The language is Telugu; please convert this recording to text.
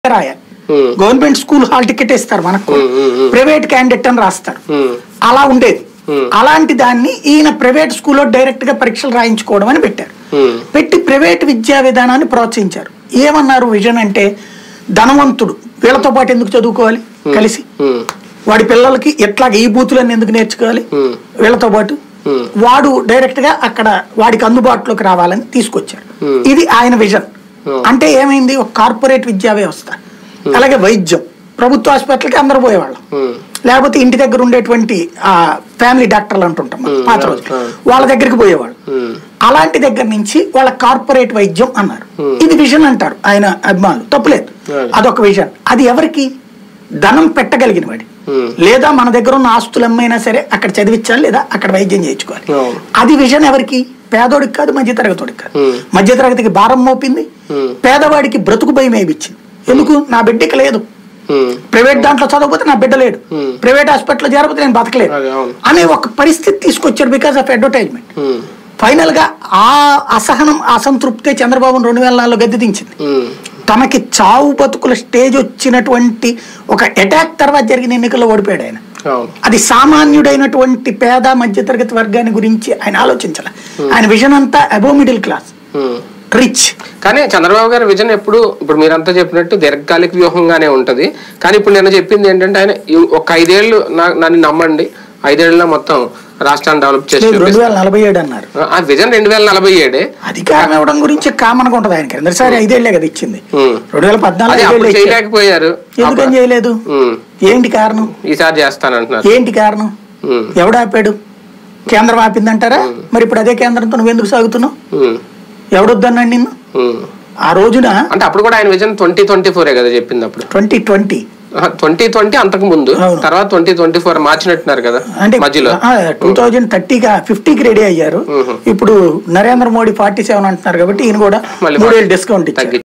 రాయాలి. గవర్నమెంట్ స్కూల్ హాల్ టికెట్ ఇస్తారు మనకు, ప్రైవేట్ క్యాండిడేట్ అని రాస్తారు. అలా ఉండేది. అలాంటి దాన్ని ఈయన ప్రైవేట్ స్కూల్లో డైరెక్ట్ గా పరీక్షలు రాయించుకోవడం అని పెట్టారు. పెట్టి ప్రైవేట్ విద్యా విధానాన్ని ప్రోత్సహించారు. ఏమన్నారు విజన్ అంటే, ధనవంతుడు వీళ్ళతో పాటు ఎందుకు చదువుకోవాలి కలిసి, వాడి పిల్లలకి ఎట్లాగ ఈ బూతులన్నీ ఎందుకు నేర్చుకోవాలి వీళ్ళతో పాటు, వాడు డైరెక్ట్ గా అక్కడ వాడికి అందుబాటులోకి రావాలని తీసుకొచ్చారు. ఇది ఆయన విజన్. అంటే ఏమైంది, ఒక కార్పొరేట్ విద్యా వ్యవస్థ. అలాగే వైద్యం, ప్రభుత్వ హాస్పిటల్కి అందరూ పోయేవాళ్ళం, లేకపోతే ఇంటి దగ్గర ఉండేటువంటి ఫ్యామిలీ డాక్టర్లు అంటుంటాం పాత రోజు, వాళ్ళ దగ్గరికి పోయేవాళ్ళు. అలాంటి దగ్గర నుంచి వాళ్ళ కార్పొరేట్ వైద్యం అన్నారు. ఇది విజన్ అంటారు ఆయన అభిమానులు, తప్పులేదు, అదొక విజన్. అది ఎవరికి, ధనం పెట్టగలిగిన వాడి, లేదా మన దగ్గర ఉన్న ఆస్తులు అమ్మైనా సరే అక్కడ చదివించాలి, లేదా అక్కడ వైద్యం చేయించుకోవాలి. అది విజన్ ఎవరికి, పేదోడికి కాదు, మధ్యతరగతికి కాదు. మధ్యతరగతికి భారం మోపింది, పేదవాడికి బ్రతుకు భయం వేయించింది. ఎందుకు, నా బిడ్డకి లేదు, ప్రైవేట్ దాంట్లో చదవకపోతే నా బిడ్డ లేడు, ప్రైవేట్ హాస్పిటల్లో చేరకపోతే నేను బతకలేదు అనే ఒక పరిస్థితి తీసుకొచ్చారు. Because of advertisement. ఫైనల్ గా ఆ అసహనం, అసంతృప్తే చంద్రబాబును 2004లో గద్దె దించింది. తనకి చావు బతుకుల స్టేజ్ వచ్చినటువంటి ఒక అటాక్ తర్వాత జరిగిన ఎన్నికల్లో ఓడిపోయాడు ఆయన. అది సామాన్యుడైనటువంటి పేద మధ్యతరగతి వర్గాన్ని గురించి ఆయన ఆలోచించాల. ఆయన విజన్ అంతా అబోవ్ మిడిల్ క్లాస్, రిచ్. కానీ చంద్రబాబు గారి విజన్ ఎప్పుడు, ఇప్పుడు మీరంతా చెప్పినట్టు దీర్ఘకాలిక వ్యూహంగానే ఉంటది. కానీ ఇప్పుడు నేను చెప్పింది ఏంటంటే, ఆయన ఒక 5 ఏళ్ళు నన్ను నమ్మండి, 5 ఏళ్ళలో మొత్తం రాష్ట్రాన్ని డెవలప్ చేసి 2047 అన్నారు. ఆ విజన్ 2047 అధికారం ఇవ్వడం గురించి కామన్ గా ఉంటది ఆయనకి. రెండోసారి 5 ఏళ్లే కదా ఇచ్చింది. 2014 చేయలేకపోయారు. ఎందుకని చేయలేదు, ఏంటి కారణం? ఈసారి చేస్తానంటున్నారు. ఏంటి కారణం? ఎవడాపాడు? కేంద్రం ఆపిందంటారా? మరి ఇప్పుడు అదే కేంద్రంతో నువ్వు ఎందుకు సాగుతున్నావు? ఎవడొద్దన్నాడు నిన్ను ఆ రోజున? అంటే అప్పుడు కూడా ఆయన విజన్ 2024 కదా చెప్పింది. అప్పుడు 2020 అంతకు ముందు, తర్వాత 2024 మార్చినట్టున్నారు కదా మధ్యలో. 2030కి రెడీ అయ్యారు. ఇప్పుడు నరేంద్ర మోడీ 47 అంటున్నారు కాబట్టి ఈయన కూడా 3 ఏళ్ళు డిస్కౌంట్ ఇచ్చారు.